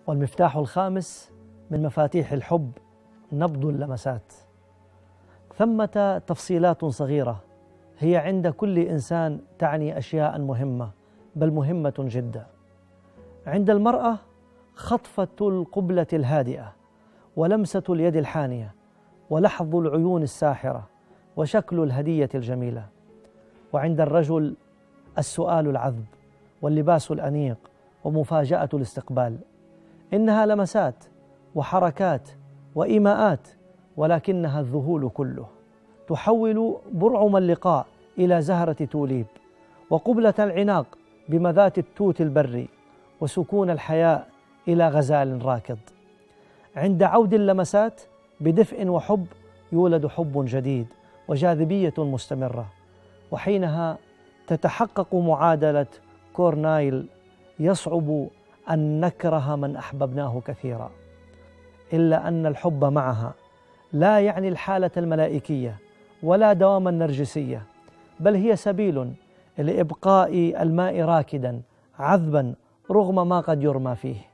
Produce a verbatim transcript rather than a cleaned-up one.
والمفتاح الخامس من مفاتيح الحب نبض اللمسات. ثمة تفصيلات صغيرة هي عند كل إنسان تعني أشياء مهمة، بل مهمة جدا. عند المرأة خطفة القبلة الهادئة، ولمسة اليد الحانية، ولحظ العيون الساحرة، وشكل الهدية الجميلة. وعند الرجل السؤال العذب، واللباس الأنيق، ومفاجأة الاستقبال. إنها لمسات وحركات وإيماءات، ولكنها الذهول كله. تحول برعم اللقاء إلى زهرة توليب، وقبلة العناق بمذات التوت البري، وسكون الحياء إلى غزال راكض. عند عود اللمسات بدفء وحب يولد حب جديد وجاذبية مستمرة، وحينها تتحقق معادلة كورنايل: يصعب أن نكره من أحببناه كثيرا. إلا أن الحب معها لا يعني الحالة الملائكية ولا دوام النرجسية، بل هي سبيل لإبقاء الماء راكدا عذبا رغم ما قد يرمى فيه.